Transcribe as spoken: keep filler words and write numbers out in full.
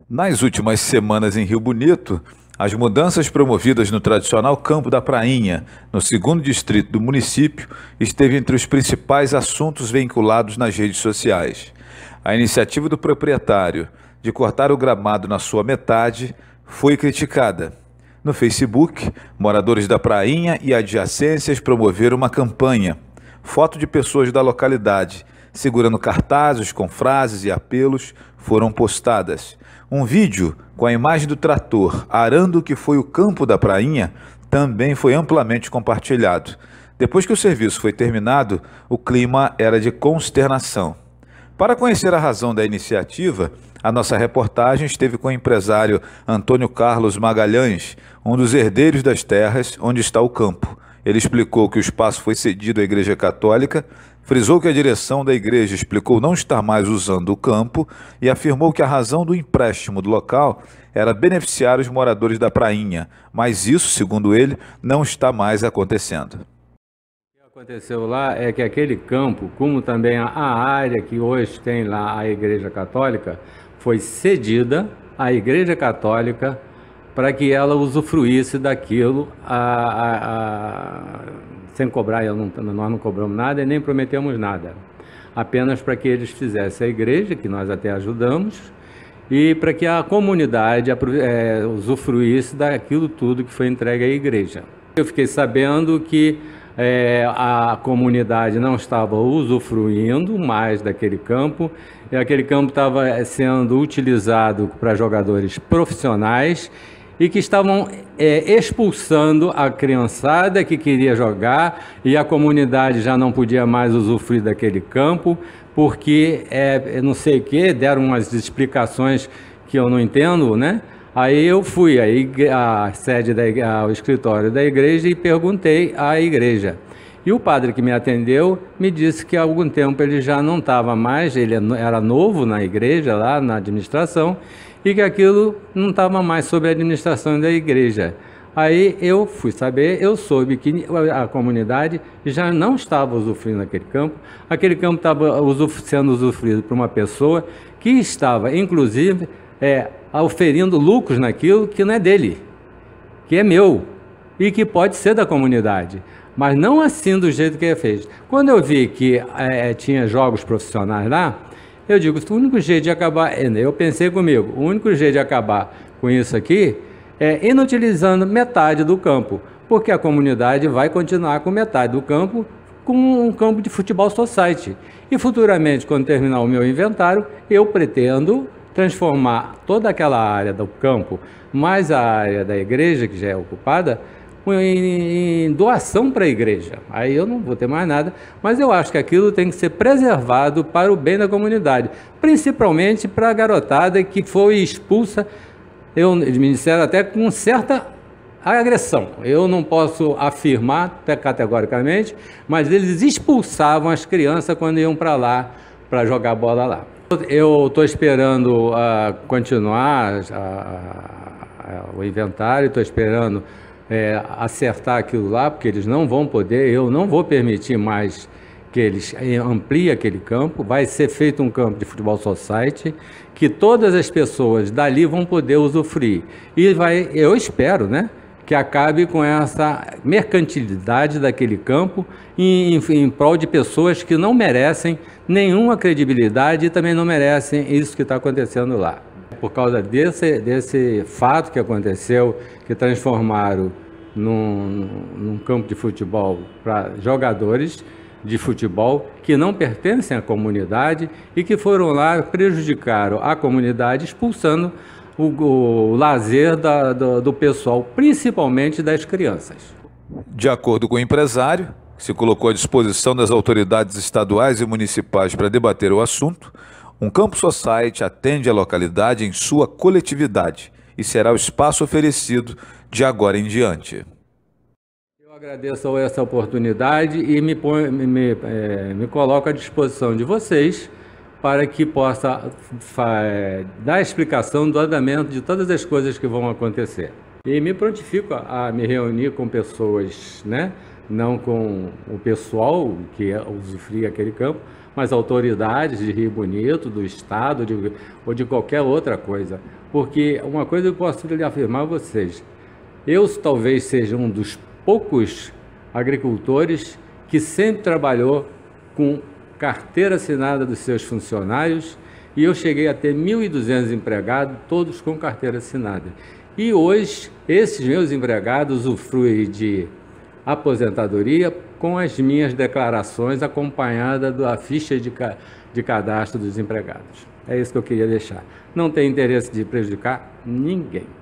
Nas últimas semanas em Rio Bonito, as mudanças promovidas no tradicional Campo da Prainha, no segundo distrito do município, esteve entre os principais assuntos vinculados nas redes sociais. A iniciativa do proprietário de cortar o gramado na sua metade foi criticada. No Facebook, moradores da Prainha e adjacências promoveram uma campanha. Foto de pessoas da localidade segurando cartazes com frases e apelos foram postadas. Um vídeo com a imagem do trator arando o que foi o campo da Prainha também foi amplamente compartilhado. Depois que o serviço foi terminado, o clima era de consternação. Para conhecer a razão da iniciativa, a nossa reportagem esteve com o empresário Antônio Carlos Magalhães, um dos herdeiros das terras onde está o campo. Ele explicou que o espaço foi cedido à Igreja Católica, frisou que a direção da igreja explicou não estar mais usando o campo e afirmou que a razão do empréstimo do local era beneficiar os moradores da Prainha, mas isso, segundo ele, não está mais acontecendo. O que aconteceu lá é que aquele campo, como também a área que hoje tem lá a Igreja Católica, foi cedida à Igreja Católica para que ela usufruísse daquilo a, a, a, sem cobrar. Eu não, nós não cobramos nada e nem prometemos nada, apenas para que eles fizessem a igreja, que nós até ajudamos, e para que a comunidade é, usufruísse daquilo tudo que foi entregue à igreja. Eu fiquei sabendo que é, a comunidade não estava usufruindo mais daquele campo, e aquele campo estava sendo utilizado para jogadores profissionais e que estavam é, expulsando a criançada que queria jogar, e a comunidade já não podia mais usufruir daquele campo, porque, é, não sei o que, deram umas explicações que eu não entendo, né? Aí eu fui à, à sede, da, ao escritório da igreja e perguntei à igreja. E o padre que me atendeu me disse que há algum tempo ele já não estava mais, ele era novo na igreja, lá na administração, e que aquilo não estava mais sob a administração da igreja. Aí eu fui saber, eu soube que a comunidade já não estava usufruindo daquele campo, aquele campo estava usuf sendo usufruído por uma pessoa que estava, inclusive, é, oferindo lucros naquilo que não é dele, que é meu e que pode ser da comunidade, mas não assim do jeito que ele fez. Quando eu vi que é, tinha jogos profissionais lá, eu digo, o único jeito de acabar, eu pensei comigo, o único jeito de acabar com isso aqui é inutilizando metade do campo, porque a comunidade vai continuar com metade do campo com um campo de futebol society. E futuramente, quando terminar o meu inventário, eu pretendo transformar toda aquela área do campo, mais a área da igreja, que já é ocupada, em, em doação para a igreja. Aí eu não vou ter mais nada, mas eu acho que aquilo tem que ser preservado para o bem da comunidade, principalmente para a garotada que foi expulsa, eu, eles me disseram até com certa agressão. Eu não posso afirmar até categoricamente, mas eles expulsavam as crianças quando iam para lá, para jogar bola lá. Eu estou esperando uh, continuar uh, uh, o inventário, estou esperando É, acertar aquilo lá, porque eles não vão poder, eu não vou permitir mais que eles ampliem aquele campo. Vai ser feito um campo de futebol society, que todas as pessoas dali vão poder usufruir. E vai, eu espero, né, que acabe com essa mercantilidade daquele campo em, em, em prol de pessoas que não merecem nenhuma credibilidade e também não merecem isso que está acontecendo lá. Por causa desse, desse fato que aconteceu, que transformaram num, num campo de futebol para jogadores de futebol que não pertencem à comunidade e que foram lá, prejudicaram a comunidade, expulsando o, o lazer da, do, do pessoal, principalmente das crianças. De acordo com o empresário, que se colocou à disposição das autoridades estaduais e municipais para debater o assunto, um campo society atende a localidade em sua coletividade e será o espaço oferecido de agora em diante. Eu agradeço essa oportunidade e me, põe, me, me, é, me coloco à disposição de vocês para que possa dar explicação do andamento de todas as coisas que vão acontecer. E me prontifico a, a me reunir com pessoas, né? Não com o pessoal que usufrui aquele campo, mas autoridades de Rio Bonito, do Estado de, ou de qualquer outra coisa. Porque uma coisa eu posso lhe afirmar a vocês, eu talvez seja um dos poucos agricultores que sempre trabalhou com carteira assinada dos seus funcionários, e eu cheguei a ter mil e duzentos empregados, todos com carteira assinada. E hoje, esses meus empregados usufruem de aposentadoria com as minhas declarações acompanhada da ficha de, ca de cadastro dos empregados. É isso que eu queria deixar. Não tem interesse de prejudicar ninguém.